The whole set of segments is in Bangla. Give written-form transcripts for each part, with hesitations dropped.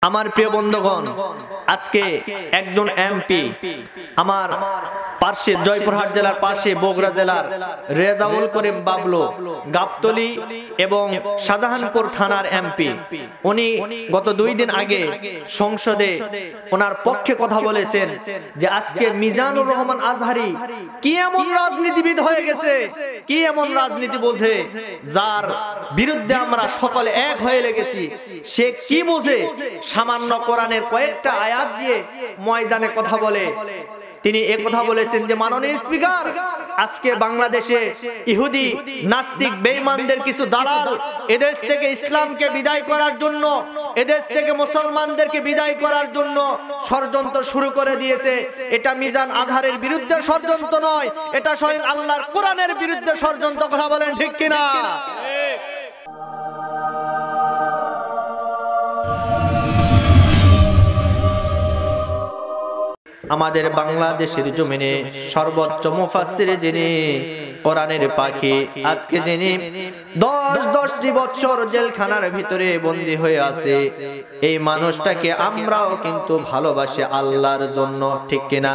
আমার প্রিয় বন্ধুগণ, আজকে একজন এমপি আমার পাশে জয়পুরহাট জেলার পাশে বগুড়া জেলার রেজাউল করিম বাবলু গাবতলী এবং শাহজাহানপুর থানার এমপি, উনি গত 2 দিন আগে সংসদে ওনার পক্ষে কথা বলেছেন যে আজকে মিজানুর রহমান আজহারি কি এমন রাজনীতিবিদ হয়ে গেছে, কি এমন রাজনীতি বোঝে যার বিরুদ্ধে আমরা সকলে এক হয়ে লেগেছি। সে কি বোঝে? সামান্য কোরআনের কয়েকটা আয়াত দিয়ে ময়দানে কথা বলে। তিনি কথা বলেছেন যে মাননীয় স্পিকার, আজকে বাংলাদেশে ইহুদি নাস্তিক বেঈমানদের কিছু দালাল এদেশ থেকে ইসলামকে বিদায় করার জন্য, এদেশ থেকে মুসলমানদেরকে বিদায় করার জন্য ষড়যন্ত্র শুরু করে দিয়েছে। এটা মিজান আজহারের বিরুদ্ধে ষড়যন্ত্র নয়, এটা স্বয়ং আল্লাহর কোরআনের বিরুদ্ধে ষড়যন্ত্র। কথা বলেন ঠিক কিনা? আমাদের বাংলাদেশের জমিনে সর্বোচ্চ মুফাসসির যিনি, কোরআনের পাখি, আজকে যিনি 10টি বছর জেলখানার ভিতরে বন্দী হয়ে আছে, এই মানুষটাকে আমরাও কিন্তু ভালোবাসি আল্লাহর জন্য, ঠিক কিনা?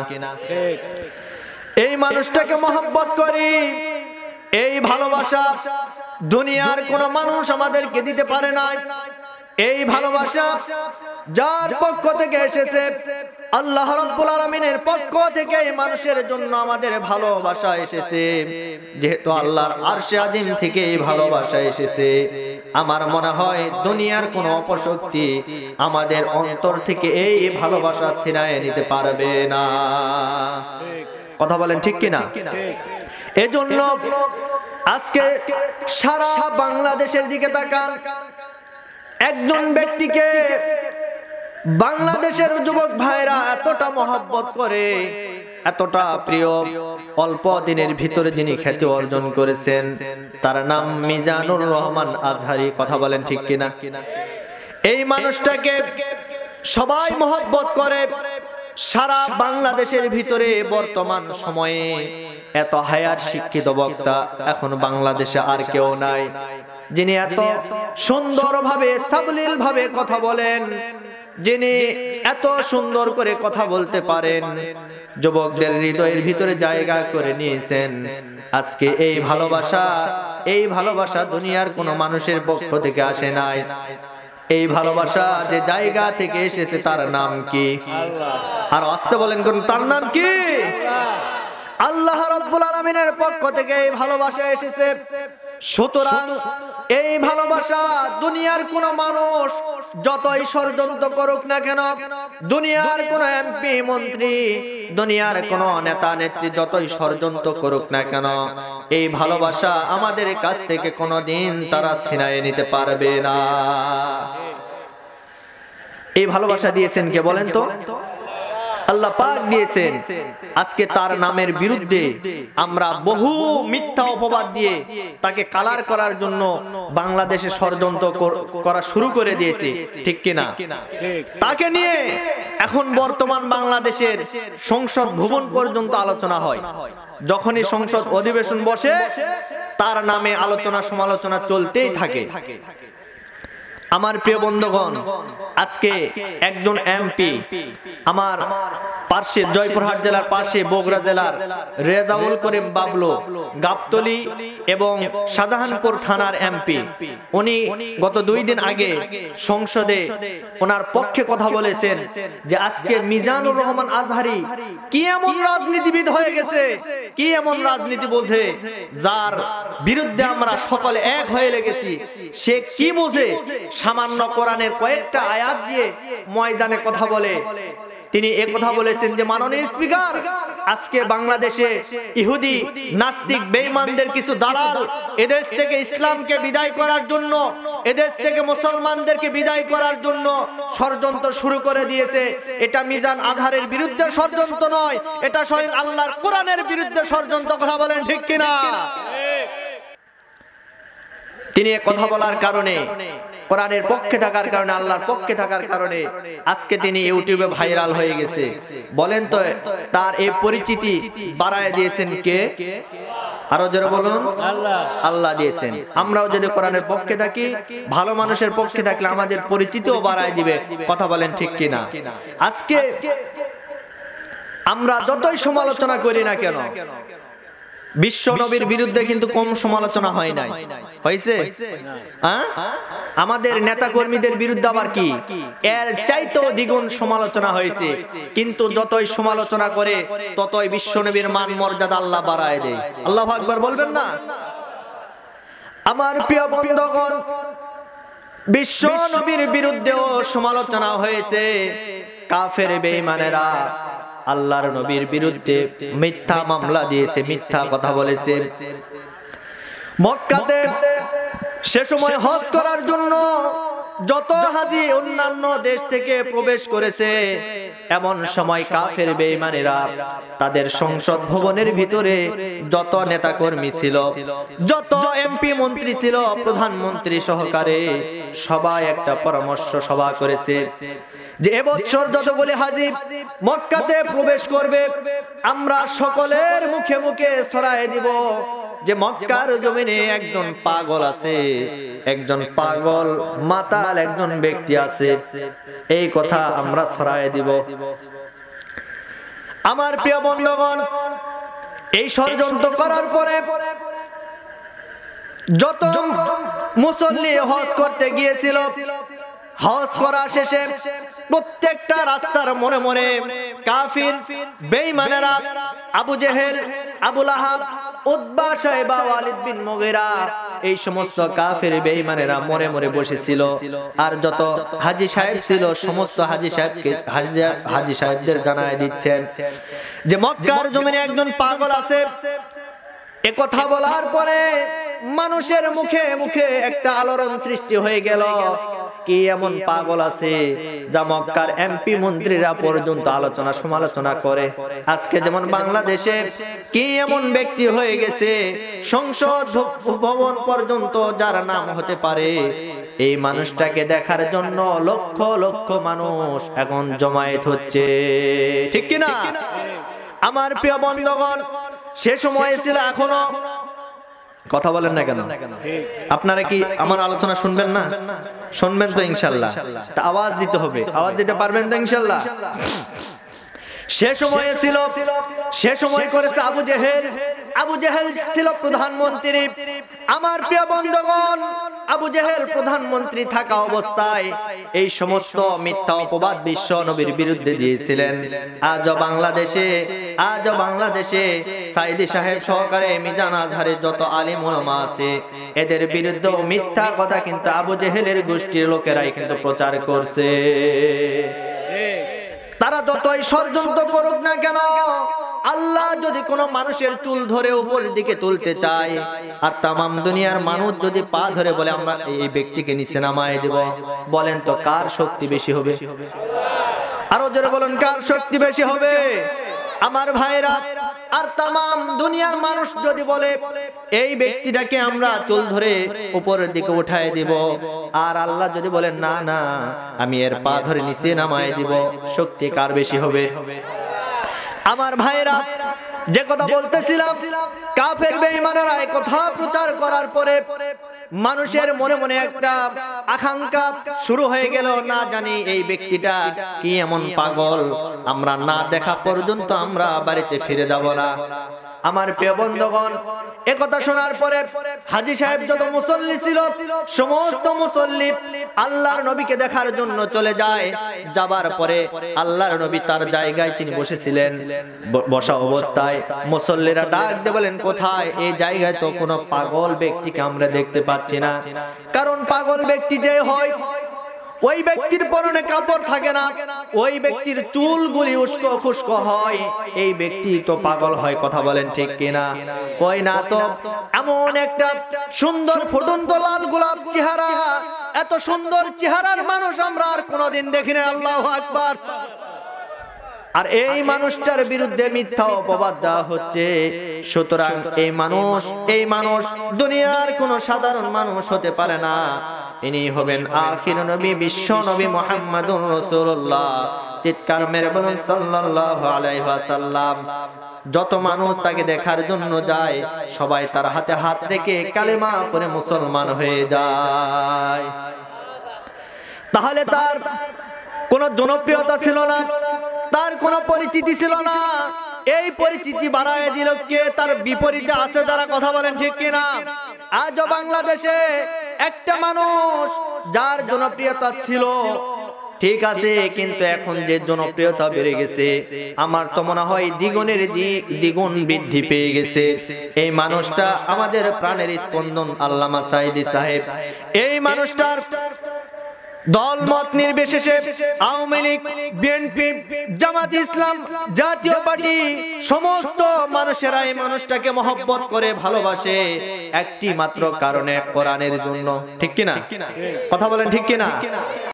এই মানুষটাকে মহব্বত করি। এই ভালোবাসা দুনিয়ার কোন মানুষ আমাদেরকে দিতে পারে না। এই ভালোবাসা যার পক্ষ থেকে এসেছে, আল্লাহ রাব্বুল আলামিনের পক্ষ থেকে এই মানুষের জন্য আমাদের ভালোবাসা এসেছে। যেহেতু আল্লাহর আরশে আজিম থেকে এই ভালোবাসা এসেছে, আমার মনে হয় দুনিয়ার কোন অপশক্তি আমাদের অন্তর থেকে এই ভালোবাসা ছিনায় নিতে পারবে না। কথা বলেন ঠিক কিনা? এজন্য আজকে সারা বাংলাদেশের দিকে তাকান, একজন ব্যক্তিকে বাংলাদেশের যুবক ভাইরা এতটা মহব্বত করে, এতটা প্রিয়, অল্প দিনের ভিতরে যিনি খ্যাতি অর্জন করেছেন, তার নাম মিজানুর রহমান আজহারি। কথা বলেন ঠিক কিনা? এই মানুষটাকে সবাই মহব্বত করে। সারা বাংলাদেশের ভিতরে বর্তমান সময়ে এত হায়ার শিক্ষিত বক্তা এখন বাংলাদেশে আর কেউ নাই, যিনি এত সুন্দরভাবে সাবলীল ভাবে কথা বলেন, যিনি এত সুন্দর করে কথা বলতে পারেন, যুবকদের হৃদয়ের ভিতরে জায়গা করে নিয়েছেন। আজকে এই ভালোবাসা দুনিয়ার কোন মানুষের পক্ষ থেকে আসে নাই। এই ভালোবাসা যে জায়গা থেকে এসেছে তার নাম কি? আর আসতে বলেন কোন, তার নাম কি? আল্লাহ রাব্বুল আলামিনের পক্ষ থেকে এই ভালোবাসা এসেছে। সুতরাং এই ভালোবাসা দুনিয়ার কোন মানুষ যতই ষড়যন্ত্র করুক না কেন, দুনিয়ার কোন এমপি মন্ত্রী, দুনিয়ার কোন নেতা নেত্রী যতই ষড়যন্ত্র করুক না কেন, এই ভালোবাসা আমাদের কাছ থেকে কোনদিন তারা ছিনায় নিতে পারবে না। এই ভালোবাসা দিয়েছেন কে বলেন তো? আল্লাহ পাক দিয়েছেন। আজকে তার নামের বিরুদ্ধে আমরা বহু মিথ্যা অপবাদ দিয়ে তাকে কালার করার জন্য বাংলাদেশে ষড়যন্ত্র করা শুরু করে দিয়েছে, ঠিক কিনা? তাকে নিয়ে এখন বর্তমান বাংলাদেশের সংসদ ভবন পর্যন্ত আলোচনা হয়। যখনই সংসদ অধিবেশন বসে, তার নামে আলোচনা সমালোচনা চলতেই থাকে। আমার প্রিয় বন্ধুগণ, আজকে একজন এমপি আমার পাশে জয়পুরহাট জেলার পাশে বগুড়া জেলার রেজাউল করিম বাবলু গাবতলী এবং শাহজাহানপুর থানার এমপি, উনি গত 2 দিন আগে সংসদে ওনার পক্ষে কথা বলেছেন যে আজকে মিজানুর রহমান আজহারি কি এমন রাজনীতিবিদ হয়ে গেছে, কি এমন রাজনীতি বোঝে যার বিরুদ্ধে আমরা সকলে এক হয়ে লেগেছি। সে কি বোঝে? সামান্য কোরআনের কয়েকটা আয়াত দিয়ে ময়দানে কথা বলে। তিনি কথা বলেছেন যে মাননীয় স্পিকার, আজকে বাংলাদেশে ইহুদি নাস্তিক বেঈমানদের কিছু দালাল এদেশ থেকে ইসলামকে বিদায় করার জন্য, এদেশ থেকে মুসলমানদেরকে বিদায় করার জন্য ষড়যন্ত্র শুরু করে দিয়েছে। এটা মিজান আজহারের বিরুদ্ধে ষড়যন্ত্র নয়, এটা স্বয়ং আল্লাহর কোরআনের বিরুদ্ধে ষড়যন্ত্র। কথা বলেন ঠিক কিনা? তিনি কথা বলার কারণে, কোরআনের পক্ষে থাকার কারণে, আল্লাহর পক্ষে থাকার কারণে আজকে তিনি ইউটিউবে ভাইরাল হয়ে গেছে। বলেন তো তার এই পরিচিতি বাড়ায় দিয়েছেন কে? আরো জোরে বলুন আল্লাহ দিয়েছেন। আমরাও যদি কোরআনের পক্ষে থাকি, ভালো মানুষের পক্ষে থাকলে আমাদের পরিচিতিও বাড়ায় দিবে। কথা বলেন ঠিক কিনা? আজকে আমরা যতই সমালোচনা করি না কেন, বিশ্ব নবীর বিরুদ্ধে কিন্তু কম সমালোচনা হয় নাই, হয়েছে? আমাদের নেতা কর্মীদের বিরুদ্ধে আবার কি এর চাইতেও দ্বিগুণ সমালোচনা হয়েছে। কিন্তু যতই সমালোচনা করে ততই বিশ্ব নবীর মান মর্যাদা আল্লাহ বাড়ায় দেয়। আল্লাহু আকবার বলবেন না? আমার প্রিয় বন্ধুগণ, বিশ্ব নবীর বিরুদ্ধেও সমালোচনা হয়েছে। কাফের বেঈমানেরা আল্লাহর নবীর বিরুদ্ধে মিথ্যা মামলা দিয়েছে, মিথ্যা কথা বলেছে। মক্কাতে সে সময় হজ করার জন্য যত হাজী অন্যান্য দেশ থেকে প্রবেশ করেছে, এমন সময় কাফের বেঈমানেরা তাদের সংসদ ভবনের ভিতরে যত নেতা কর্মী ছিল, যত এমপি মন্ত্রী ছিল, প্রধানমন্ত্রী সহকারে সবাই একটা পরামর্শ সভা করেছে যে এবছর যতগুলি হাজী মক্কাতে প্রবেশ করবে, আমরা সকলের মুখে মুখে ছড়ায় দিব যে মক্কার জমিনে একজন পাগল আছে, একজন পাগল মাতাল একজন ব্যক্তি আছে, এই কথা আমরা ছড়ায় দিব। আমার প্রিয় বন্ধুগণ, এই ষড়যন্ত্র করার পরে যত মুসল্লি হজ করতে গিয়েছিল, হজ করা শেষে প্রত্যেকটা রাস্তার মোড়ে মোড়ে কাফির বেঈমানেরা Abu Jahl, Abu Lahab, Utba, Shaiba, Walid bin Mughira, এই সমস্ত কাফির বেঈমানেরা মোড়ে মোড়ে বসেছিল। আর যত হাজী সাহেব ছিল সমস্ত হাজী সাহেবদের জানায় দিচ্ছেন যে মক্কার জমিনে একজন পাগল আছে। এ কথা বলার পরে মানুষের মুখে মুখে একটা আলোড়ন সৃষ্টি হয়ে গেল। কি এমন পাগল আছে যা মক্কার এমপি মন্ত্রীরা পর্যন্ত আলোচনা সমালোচনা করে? আজকে যেমন বাংলাদেশে কি এমন ব্যক্তি হয়ে গেছে সংসদ ভবন পর্যন্ত যার নাম হতে পারে, এই মানুষটাকে দেখার জন্য লক্ষ লক্ষ মানুষ এখন জমায়েত হচ্ছে, ঠিক কিনা? আমার প্রিয় বন্ধুগণ, সে সময় ছিল, এখনো কথা বলেন না কেন? আপনারা কি আমার আলোচনা শুনবেন না? শুনবেন তো ইনশাআল্লাহ? তা আওয়াজ দিতে হবে, আওয়াজ দিতে পারবেন তো ইনশাআল্লাহ? সে সময়ে ছিল, সে সময় করেছে আবু জেহেল। আবু জেহেল ছিল প্রধানমন্ত্রী। আমার প্রিয় বন্ধুগণ, আবু জেহেল প্রধানমন্ত্রী থাকা অবস্থায় এই সমস্ত মিথ্যা অপবাদ বিশ্ব নবীর বিরুদ্ধে দিয়েছিলেন। আজও বাংলাদেশে সাইদি সাহেব সহকারে মিজান আজহারের যত আলিম ওলামা আছে, এদের বিরুদ্ধে মিথ্যা কথা কিন্তু আবু জেহেলের গোষ্ঠীর লোকেরাই কিন্তু প্রচার করছে। তারা যতই ষড়যন্ত্র করুক না কেন, আল্লাহ যদি কোনো মানুষের চুল ধরে উপরের দিকে তুলতে চায়, আর তামাম দুনিয়ার মানুষ যদি পা ধরে বলে আমরা এই ব্যক্তিকে নিচে নামায় দেব, বলেন তো কার শক্তি বেশি হবে? আরো জোরে বলেন, কার শক্তি বেশি হবে? আমার ভাইরা, আর তামাম দুনিয়ার মানুষ যদি বলে এই ব্যক্তিটাকে আমরা চুল ধরে উপরের দিকে উঠায় দিব, আর আল্লাহ যদি বলেন না না আমি এর পা ধরে নিচে নামায় দিব, শক্তি কার বেশি হবে? আমার ভাইরা, যে কথা বলতেছিলাম, কাফের বেঈমানেরা এই কথা প্রচার করার পরে মানুষের মনে মনে একটা আকাঙ্ক্ষা শুরু হয়ে গেল, না জানি এই ব্যক্তিটা কি এমন পাগল, আমরা না দেখা পর্যন্ত আমরা বাড়িতে ফিরে যাব না। আমার প্রিয় বন্ধুগণ, একথা শোনার পরে হাজী সাহেব যত মুসল্লি ছিল সমস্ত মুসল্লি আল্লাহর নবীকে দেখার জন্য চলে যায়। যাবার পরে আল্লাহর নবী তার জায়গায় তিনি বসেছিলেন, বসা অবস্থায় মুসল্লিরা ডাক দিয়ে বলেন, কোথায়? এই জায়গায় তো কোনো পাগল ব্যক্তিকে আমরা দেখতে পাচ্ছি না। কারণ পাগল ব্যক্তি যে হয়, ওই ব্যক্তির পরনে কাপড় থাকে না, ওই ব্যক্তির চুলগুলি উস্কো খুস্কো হয়, এই ব্যক্তি তো পাগল হয়। কথা বলেন ঠিক কিনা? কই না তো, এমন একটা সুন্দর ফুটন্ত লাল গোলাপ চেহারা, এত সুন্দর চেহারার মানুষ আমরা আর কোনোদিন দেখিনি। আল্লাহু আকবার। আর এই মানুষটার বিরুদ্ধে মিথ্যা অপবাদ দেওয়া হচ্ছে। সুতরাং এই মানুষ দুনিয়ার কোনো সাধারণ মানুষ হতে পারে না। ইনি হবেন আখির নবী, বিশ্ব নবী মুহাম্মাদুর রাসূলুল্লাহ। চিৎকার মেরে বলুন সাল্লাল্লাহু আলাইহি ওয়াসাল্লাম। যত মানুষ তাকে দেখার জন্য যায়, সবাই তার হাতে হাত রেখে কালেমা পড়ে মুসলমান হয়ে যায়। তাহলে তার কোনো জনপ্রিয়তা ছিল না, তার কোনো পরিচিতি ছিল না। এই পরিচিতি বাড়ায় দিল কে? তার বিপরীতে আছে যারা, কথা বলেন ঠিক কিনা? আজও বাংলাদেশে একটা মানুষ যার জনপ্রিয়তা ছিল, ঠিক আছে, কিন্তু এখন যে জনপ্রিয়তা বেড়ে গেছে, আমার তো মনে হয় দ্বিগুণের দ্বিগুণ বৃদ্ধি পেয়ে গেছে। এই মানুষটা আমাদের প্রাণের স্পন্দন, আল্লামা সাঈদী সাহেব। এই মানুষটার দল মত নির্বিশেষে আওয়ামী লীগ, বিএনপি, জামাত ইসলাম, জাতীয় পার্টি, সমস্ত মানুষেরা এই মানুষটাকে মহব্বত করে, ভালোবাসে একটি মাত্র কারণে, কোরআনের জন্য। ঠিক কিনা? কথা বলেন ঠিক কিনা?